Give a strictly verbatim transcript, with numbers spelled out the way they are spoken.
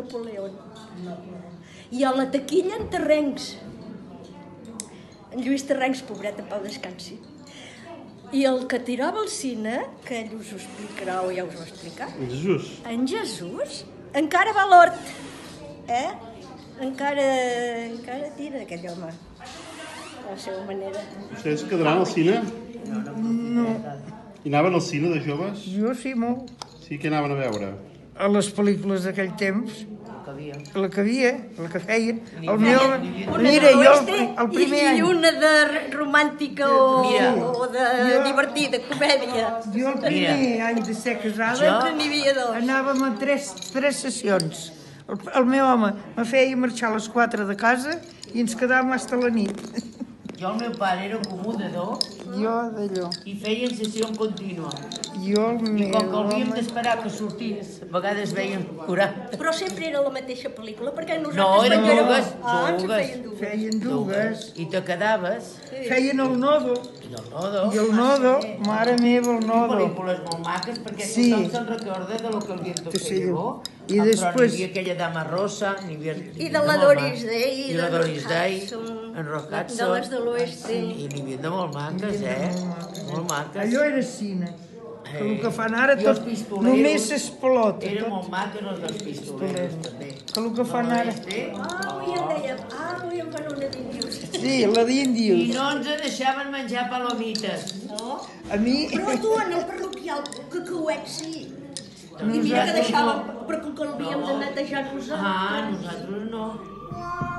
Napoleó. I a la taquilla en Terrencs. En Lluís Terrencs, pobret, en pau descansi. I el que tirava al cine, que ell us ho explicarà o ja us ho va explicar, En Jesús. en Jesús encara va a l'hort, eh? Encara, encara tira aquell home, a la seva manera. Vostès quedaran al cine? No, I anaven al cine de joves? jo sí, molt. Sí, què anaven a veure? A les pel·lícules d'aquell temps, Que havia. la que havia, la que feien. El Ni meu, feien, ni feien. mira, jo el, Oeste el primer i, any, I una de romàntica o, Mira. o de Jo- divertida, comèdia. jo el primer any de ser casada Jo- N'hi havia dos. anàvem a tres, tres sessions. El, el meu home me feia marxar a les quatre de casa i ens quedàvem fins a la nit. Jo, el meu pare era acomodador Jo d'allò. i feien sessió en contínua. Jo el I meu com que havíem home... d'esperar que sortís, a vegades veien quaranta. Però sempre era la mateixa pel·lícula, perquè nosaltres... No, eren quan jo era- dues, Ah, ens en dues. feien dues. Feien dues. I te quedaves. Feien el nodo. I el nodo. I el nodo, mare meva, el I nodo. pel·lícules molt maques, perquè Sí. tothom se'n recorda de lo que el viento Que se sí. llevó. I Ah, després- Però n'hi havia aquella dama rosa, n'hi havia... I de la Doris Day. I la de Doris Day, Hudson, en Rock De Hudson. les de l'Oeste. I n'hi havia de molt maques, eh? Molt maques. Allò era cine. Que el que fan Eh, ara i els tot, pistoleros només s'explota. Eren Tot. molt maques els dels pistoleros, també. Que el que fan ara... Este, Ah, avui em dèiem, ah, avui em fan una d'índios. Sí, la I d'índios. no ens deixaven menjar palomites. No? A mi... Però tu, en el parroquial, que cauet, sí. I mira que Nosaltres deixàvem, no. però com que l'havíem de netejar nosaltres. Ah, nosaltres no.